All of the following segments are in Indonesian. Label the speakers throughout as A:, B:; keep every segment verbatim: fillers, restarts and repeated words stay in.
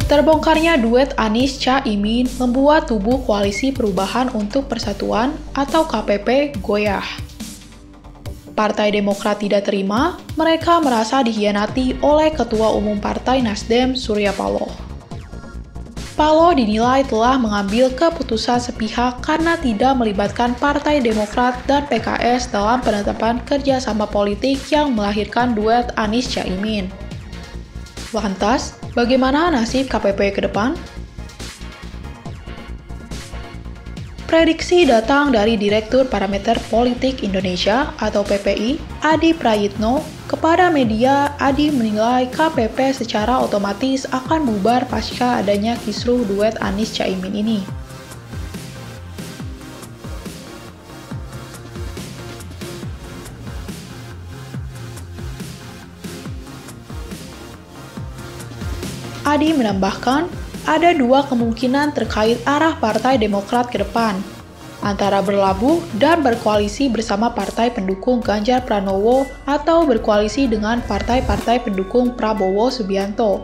A: Terbongkarnya duet Anies Caimin membuat tubuh Koalisi Perubahan untuk Persatuan atau K P P goyah. Partai Demokrat tidak terima, mereka merasa dikhianati oleh Ketua Umum Partai Nasdem Surya Paloh. Paloh dinilai telah mengambil keputusan sepihak karena tidak melibatkan Partai Demokrat dan P K S dalam penetapan kerjasama politik yang melahirkan duet Anies Caimin. Lantas, bagaimana nasib K P P ke depan? Prediksi datang dari Direktur Parameter Politik Indonesia atau P P I, Adi Prayitno. Kepada media, Adi menilai K P P secara otomatis akan bubar pasca adanya kisruh duet Anies Caimin ini. Adi menambahkan, ada dua kemungkinan terkait arah Partai Demokrat ke depan, antara berlabuh dan berkoalisi bersama partai pendukung Ganjar Pranowo atau berkoalisi dengan partai-partai pendukung Prabowo Subianto.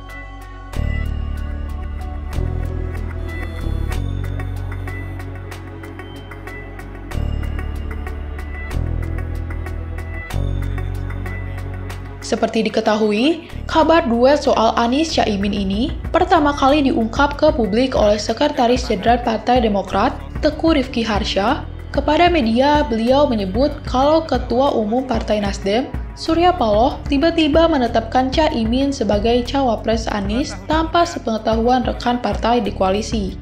A: Seperti diketahui, kabar duet soal Anies Caimin ini pertama kali diungkap ke publik oleh Sekretaris Jenderal Partai Demokrat, Teguh Rifki Harsha. Kepada media, beliau menyebut kalau Ketua Umum Partai Nasdem, Surya Paloh, tiba-tiba menetapkan Caimin sebagai cawapres Anies tanpa sepengetahuan rekan partai di koalisi.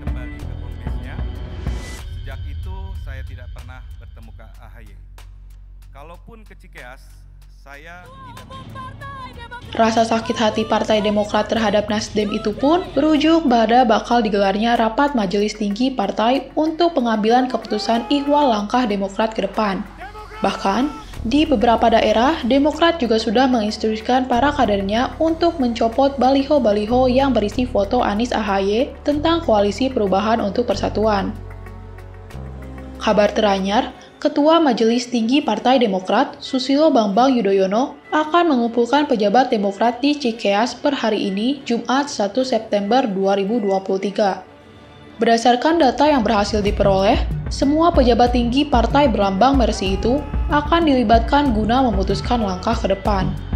B: Sejak itu saya tidak pernah bertemu ke A H Y. Kalaupun ke Cikeas, saya tidak.
A: Rasa sakit hati Partai Demokrat terhadap Nasdem itu pun berujung pada bakal digelarnya rapat Majelis Tinggi Partai untuk pengambilan keputusan ihwal langkah Demokrat ke depan. Bahkan, di beberapa daerah, Demokrat juga sudah menginstruksikan para kadernya untuk mencopot baliho-baliho yang berisi foto Anies A H Y tentang Koalisi Perubahan untuk Persatuan. Kabar teranyar, Ketua Majelis Tinggi Partai Demokrat, Susilo Bambang Yudhoyono, akan mengumpulkan pejabat Demokrat di Cikeas per hari ini, Jumat satu September dua ribu dua puluh tiga. Berdasarkan data yang berhasil diperoleh, semua pejabat tinggi partai berlambang Mersi itu akan dilibatkan guna memutuskan langkah ke depan.